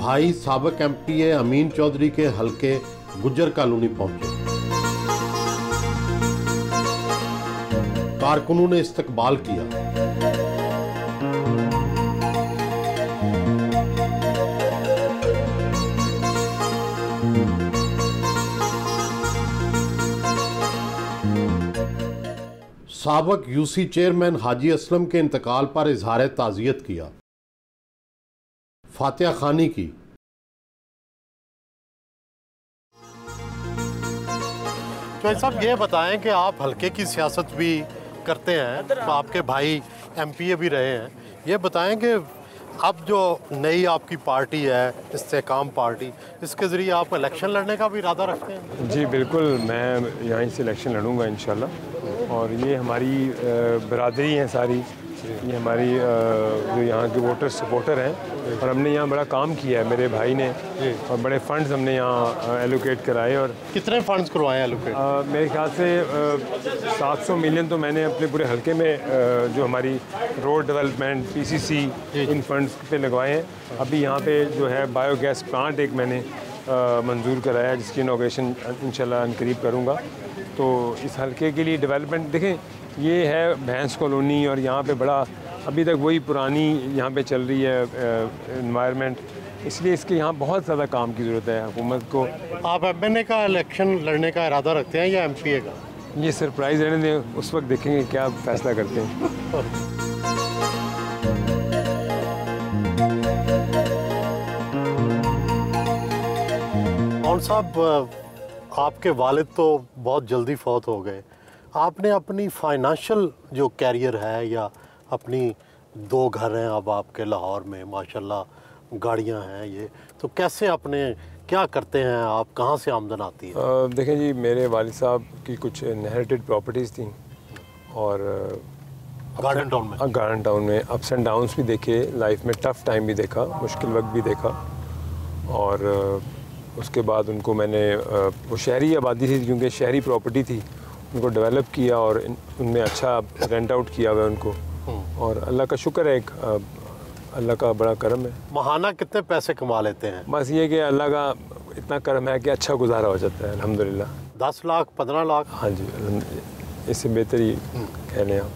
भाई साबिक एमपीए अमीन चौधरी के हलके गुज्जर कॉलोनी पहुंचे। कारकुनों ने इस्तकबाल किया। साबिक यूसी चेयरमैन हाजी असलम के इंतकाल पर इजहार ताज़ियत किया। फातिहा खानी की। तो साहब ये बताएं कि आप हल्के की सियासत भी करते हैं, तो आपके भाई एमपीए भी रहे हैं, ये बताएं कि अब जो नई आपकी पार्टी है इस्तेकाम पार्टी, इसके ज़रिए आप इलेक्शन लड़ने का भी इरादा रखते हैं? जी बिल्कुल, मैं यहीं से इलेक्शन लड़ूंगा इंशाल्लाह। और ये हमारी बरादरी है सारी, ये हमारी जो यहाँ के वोटर सपोर्टर हैं, और हमने यहाँ बड़ा काम किया है मेरे भाई ने, और बड़े फंड्स हमने यहाँ एलोकेट कराए। और कितने फंड्स करवाए एलोकेट? मेरे ख्याल से 700 मिलियन तो मैंने अपने पूरे हलके में जो हमारी road development PCC in funds पे लगवाए हैं। अभी यहाँ पे जो है बायोगैस प्लांट एक मैंने मंजूर कराया है, जिसकी इनॉग्रेशन इंशाल्लाह अनकरीब करूँगा। तो इस हलके के लिए डेवलपमेंट देखें, ये है भैंस कॉलोनी, और यहाँ पे बड़ा अभी तक वही पुरानी यहाँ पे चल रही है एनवायरनमेंट, इसलिए इसके यहाँ बहुत ज़्यादा काम की ज़रूरत है हुकूमत को। आप एमएनए का इलेक्शन लड़ने का इरादा रखते हैं या एमपीए का? ये सरप्राइज़ रहने दें, उस वक्त देखेंगे क्या फ़ैसला करते हैं। और साहब, आपके वालिद तो बहुत जल्दी फौत हो गए। आपने अपनी फाइनेंशियल जो कैरियर है, या अपनी 2 घर हैं अब आपके लाहौर में, माशाल्लाह गाड़ियां हैं, ये तो कैसे अपने क्या करते हैं आप, कहाँ से आमदन आती है? देखें जी, मेरे वालिद साहब की कुछ इनहेरिटेड प्रॉपर्टीज़ थी, और गार्डन टाउन में अप्स एंड डाउन्स भी देखे, लाइफ में टफ़ टाइम भी देखा, मुश्किल वक्त भी देखा। और उसके बाद उनको मैंने वो शहरी आबादी थी, क्योंकि शहरी प्रॉपर्टी थी, उनको डेवलप किया और उनमें अच्छा रेंट आउट किया हुआ उनको। और अल्लाह का शुक्र है, एक अल्लाह का बड़ा करम है। महाना कितने पैसे कमा लेते हैं? बस ये कि अल्लाह का इतना करम है कि अच्छा गुजारा हो जाता है अल्हम्दुलिल्लाह। 10 लाख 15 लाख? हाँ जी, इससे बेहतर ही कह लें आप।